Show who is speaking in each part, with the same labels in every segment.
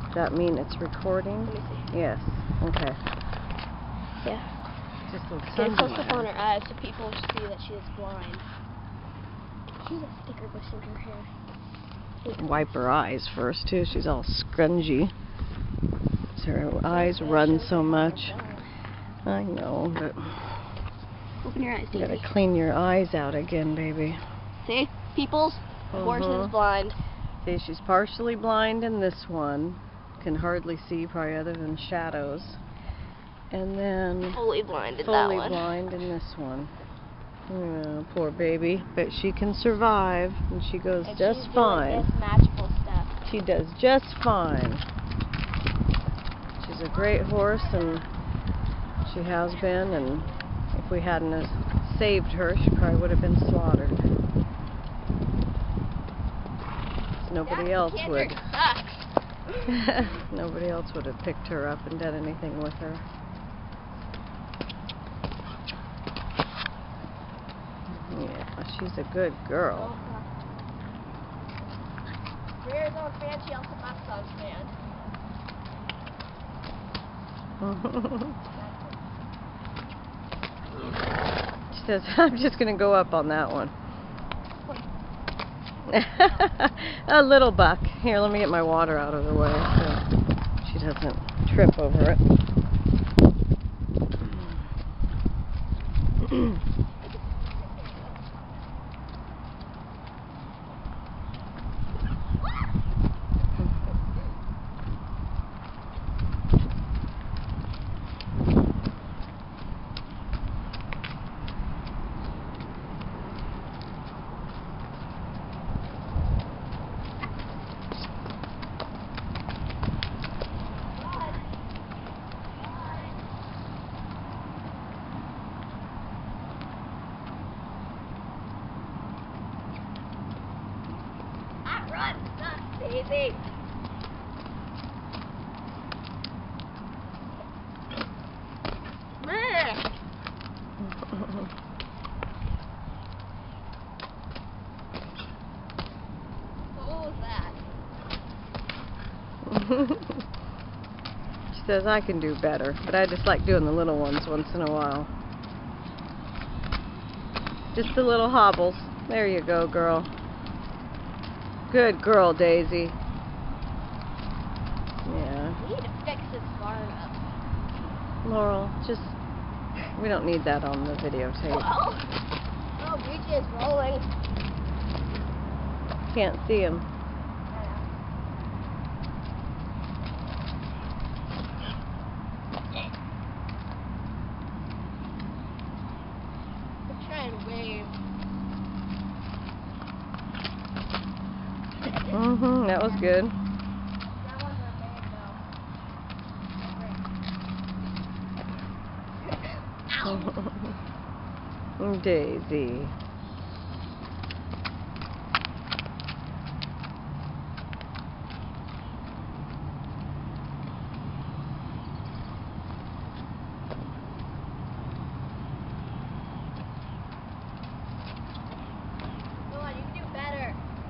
Speaker 1: Does that mean it's recording?
Speaker 2: Let me see.
Speaker 1: Yes. Okay.
Speaker 2: Yeah.
Speaker 1: Just looks
Speaker 2: Okay, close up on her eyes so people see that she is blind. She has a thicker bush in her hair.
Speaker 1: Wipe her eyes first too. She's all scrungy. So her eyes run so much. I know, but
Speaker 2: open your eyes,
Speaker 1: you
Speaker 2: baby.
Speaker 1: gotta clean your eyes out again, baby.
Speaker 2: See, peoples, the horse is blind.
Speaker 1: See, she's partially blind in this one. Can hardly see, probably other than shadows. And then
Speaker 2: Fully blind in that
Speaker 1: fully
Speaker 2: one.
Speaker 1: blind in this one. Oh, poor baby, but she can survive, and she goes
Speaker 2: and
Speaker 1: just
Speaker 2: she's
Speaker 1: fine.
Speaker 2: Doing this magical stuff.
Speaker 1: She does just fine. She's a great horse, and she has been, and if we hadn't have saved her, she probably would have been slaughtered. Nobody else would. Nobody else would have picked her up and done anything with her. Yeah, she's a good girl.
Speaker 2: Rear's on fan, she also backs on fan.
Speaker 1: She says, I'm just going to go up on that one. A little buck. Here, let me get my water out of the way so she doesn't trip over it.
Speaker 2: Run, Daisy. What was that?
Speaker 1: She says, I can do better, but I just like doing the little ones once in a while. Just the little hobbles. There you go, girl. Good girl, Daisy. Yeah.
Speaker 2: We need to fix this far enough.
Speaker 1: Laurel, just, we don't need that on the videotape.
Speaker 2: Oh, Breach is rolling.
Speaker 1: Can't see him.
Speaker 2: Let's try and wave.
Speaker 1: That was good.
Speaker 2: That one's our bag, though.
Speaker 1: Daisy.
Speaker 2: Come on, you can do better.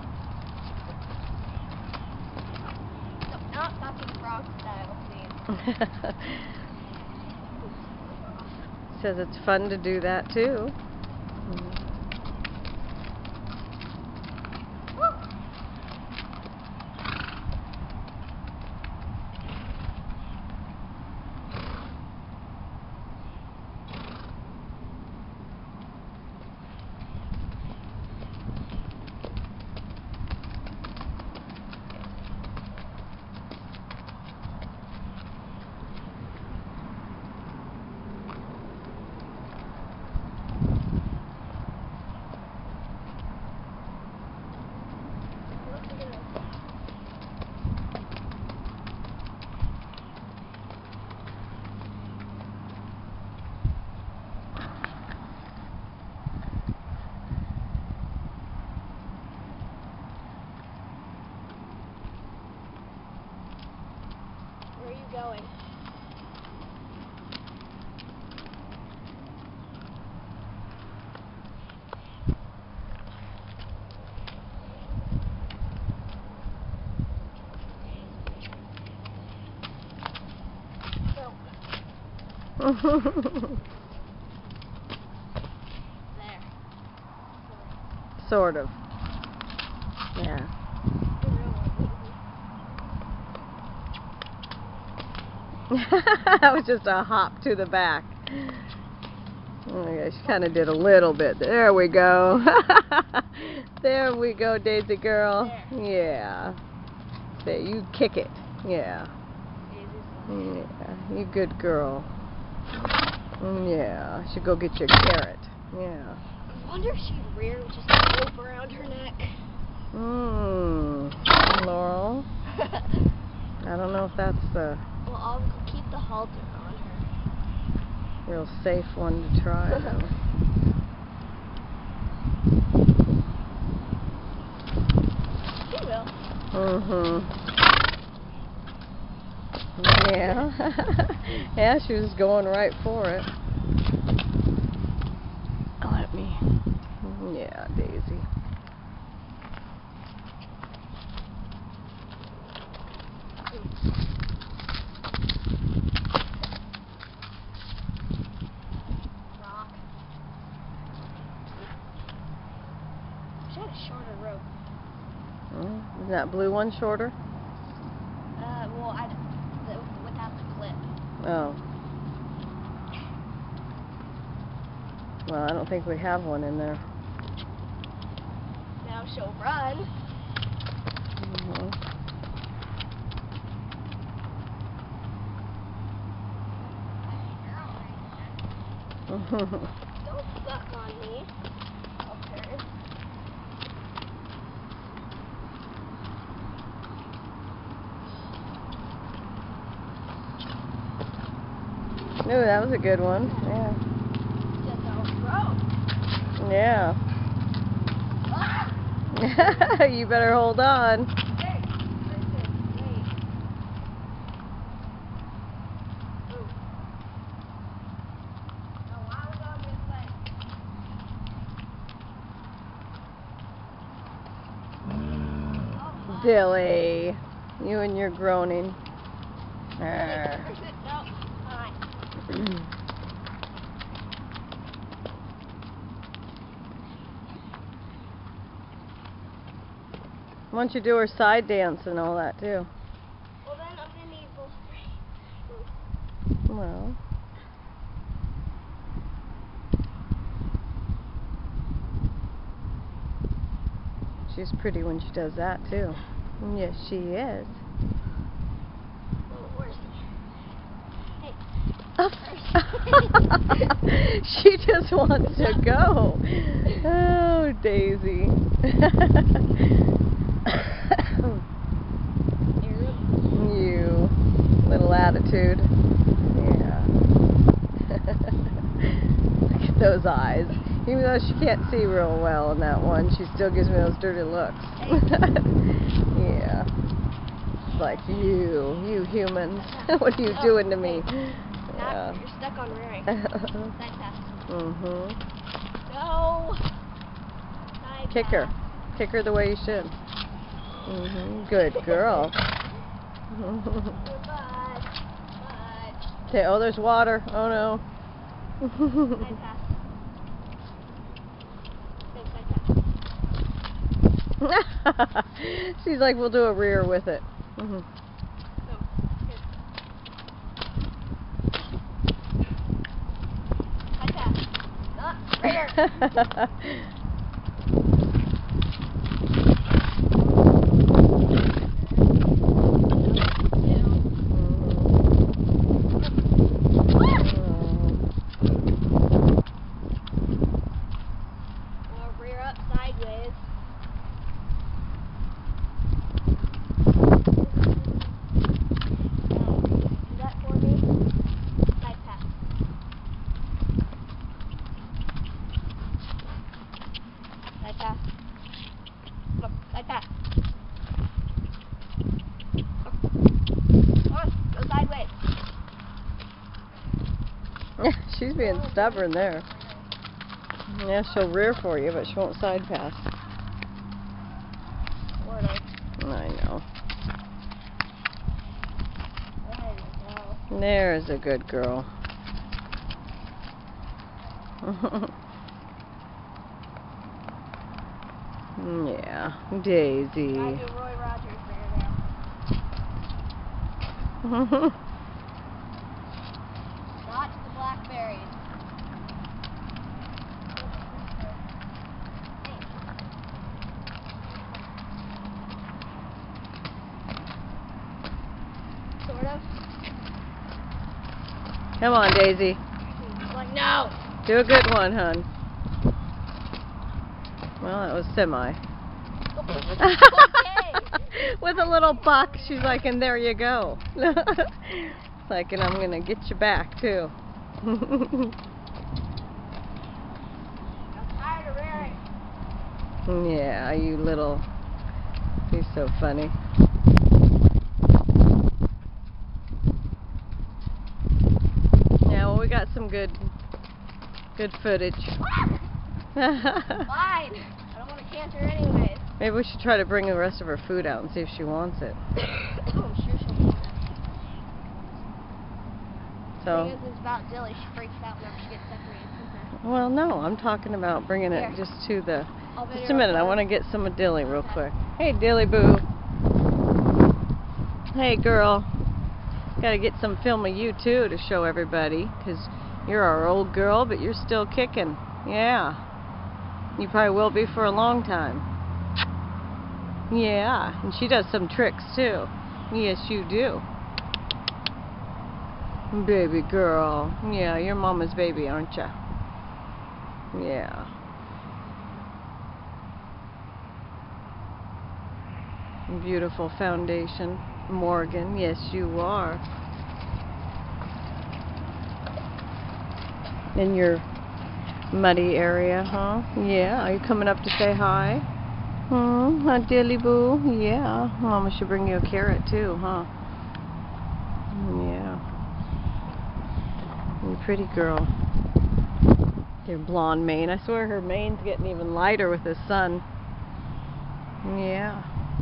Speaker 2: No, not fucking frog style, please.
Speaker 1: Says it's fun to do that too.
Speaker 2: Where are you going? There.
Speaker 1: Sort of. Yeah. That was just a hop to the back. Oh my gosh, she kind of did a little bit. There we go. There we go, Daisy girl.
Speaker 2: There.
Speaker 1: Yeah. There, you kick it. Yeah. Yeah, you good girl. Yeah, should go get your carrot. Yeah.
Speaker 2: I wonder if she'd rear with just a rope around her neck.
Speaker 1: Laurel. I don't know if that's the
Speaker 2: Well, I'll keep the halter on her.
Speaker 1: real safe one to try, though.
Speaker 2: She will.
Speaker 1: Yeah. Yeah, she was going right for it. Let me. Yeah, Daisy.
Speaker 2: Rock. She had a shorter rope.
Speaker 1: Isn't that blue one shorter?
Speaker 2: Well, without the clip.
Speaker 1: Oh. Well, I don't think we have one in there.
Speaker 2: Now she'll run. Don't suck on me. Okay.
Speaker 1: Ooh, that was a good one. Yeah.
Speaker 2: Just a rope.
Speaker 1: Yeah. You better hold on.
Speaker 2: Hey, listen, wait. Ooh. No, I was on this way.
Speaker 1: Dilly. You and your groaning. Arr.
Speaker 2: No, fine.
Speaker 1: Why don't you do her side dance and all that too?
Speaker 2: Well, then I'm gonna need both.
Speaker 1: Well. She's pretty when she does that too. Yes, she is.
Speaker 2: Oh, where's he? Hey.
Speaker 1: She just wants to go. Oh, Daisy. You little attitude. Yeah. Look at those eyes. Even though she can't see real well in that one, she still gives me those dirty looks. Yeah. It's like, you humans. What are you doing to me?
Speaker 2: Not, you're stuck on rearing. Side pass. No. Side
Speaker 1: Kick her.
Speaker 2: pass.
Speaker 1: Kick her the way you should. Good girl.
Speaker 2: Goodbye. Bye.
Speaker 1: Okay, oh, there's water. Oh, no.
Speaker 2: Side pass. Big side pass.
Speaker 1: She's like, we'll do a rear with it.
Speaker 2: No. Good. Side pass. Not rear. Rear up sideways. Do that for me. Side pass. Side pass. Look, side pass. Come on, go sideways.
Speaker 1: She's being stubborn there. Yeah, she'll rear for you, but she won't side pass. I know.
Speaker 2: There you go.
Speaker 1: There's a good girl. Yeah, Daisy.
Speaker 2: I do Roy Rogers there. Not the blackberries. Sort of.
Speaker 1: Come on, Daisy.
Speaker 2: Like, no.
Speaker 1: Do a good one, hun. Well, that was semi. With a little buck, she's like, and there you go. Like, and I'm gonna get you back too.
Speaker 2: I'm tired of rearing.
Speaker 1: Yeah, you little. You're so funny. Yeah, well, we got some good footage.
Speaker 2: Fine. I don't want to cancer anyways.
Speaker 1: Maybe we should try to bring the rest of her food out and see if she wants it.
Speaker 2: I'm sure she'll want it.
Speaker 1: So.
Speaker 2: The thing is, it's about Dilly. She freaks out whenever she gets separated from her.
Speaker 1: Well, no, I'm talking about bringing it
Speaker 2: Here.
Speaker 1: just to the.
Speaker 2: I'll
Speaker 1: Just a minute, I want to get some of Dilly real
Speaker 2: Okay.
Speaker 1: quick. Hey, Dilly Boo. Hey, girl. Got to get some film of you too to show everybody, because you're our old girl, but you're still kicking. Yeah. You probably will be for a long time. Yeah, and she does some tricks too. Yes, you do. Baby girl. Yeah, you're mama's baby, aren't ya? Yeah. Beautiful foundation. Morgan, yes you are. In your muddy area, huh? Yeah, are you coming up to say hi? Huh, Dilly Boo? Yeah, Mama should bring you a carrot too, huh? Yeah. You pretty girl. Your blonde mane. I swear her mane's getting even lighter with the sun. Yeah.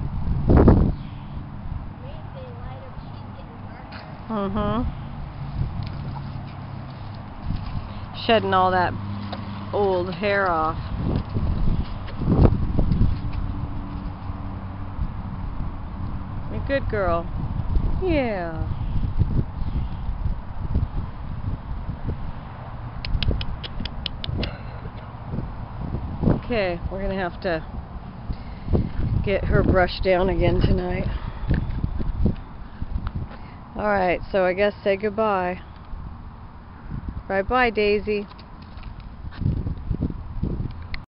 Speaker 1: Shedding all that old hair off. You're a good girl. Yeah. Okay, we're gonna have to get her brushed down again tonight. Alright, so I guess say goodbye. Bye-bye, Daisy.